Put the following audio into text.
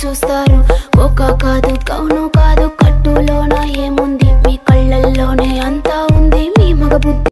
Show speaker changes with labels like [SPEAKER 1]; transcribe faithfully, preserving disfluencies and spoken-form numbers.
[SPEAKER 1] చూస్తారు. ఒక కాదు కౌను కాదు కట్టులోన ఏముంది, మీ కళ్ళల్లోనే అంతా ఉంది మీ మగ బుద్ధి.